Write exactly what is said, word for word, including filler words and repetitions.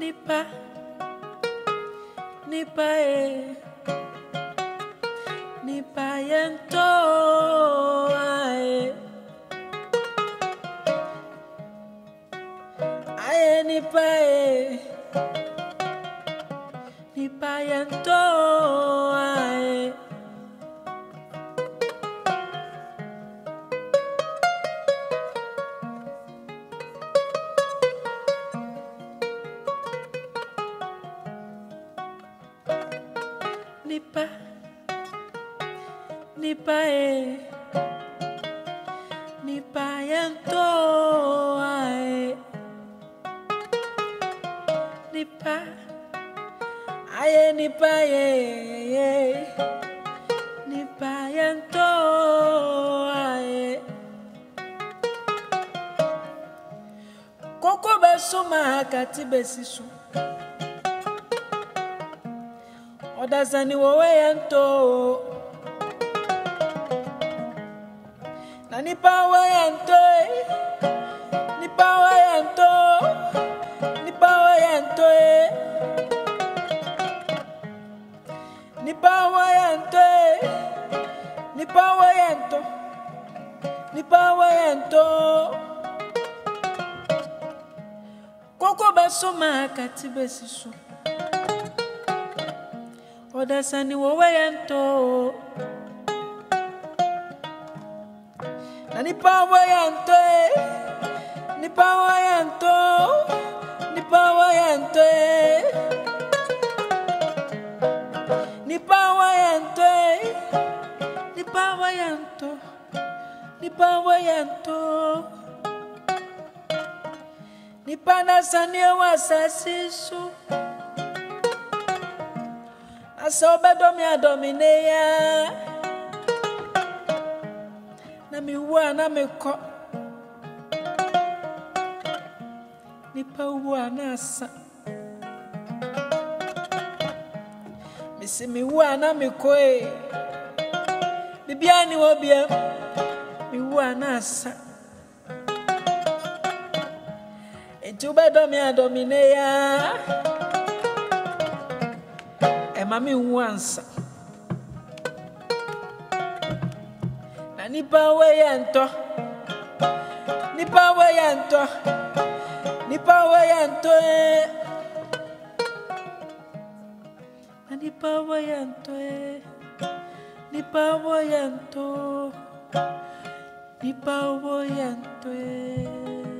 Nipa, nipa e, nipa yento ae, ae nipa e, nipa yento ae. Nipa, nipa e, nipa yento ae, nipa, aye nipa ye, nipa yento ae. Koko besuma kati besisu. Odazani wowe yanto na nipa wa yanto nipa wa yanto nipa wa yanto nipa wa yanto nipa wa yanto nipa wa yanto koko basoma kati besisu. Odasani wowe yanto na nipa wa yanto nipa wa yanto nipa wa yanto nipa wa yanto nipa wa yanto nipa wa yanto nipa na sani wa sasisu. Asobe domi adomine ya na mi wa na mi ko nipa wa na asa misi mi wa na mi ko e bibia ni wo bia mi wa na asa ejobe domi adomine ya mami wansa na nipa we yanto nipa we yanto nipa we yanto na nipa we yanto nipa we yanto nipa we yanto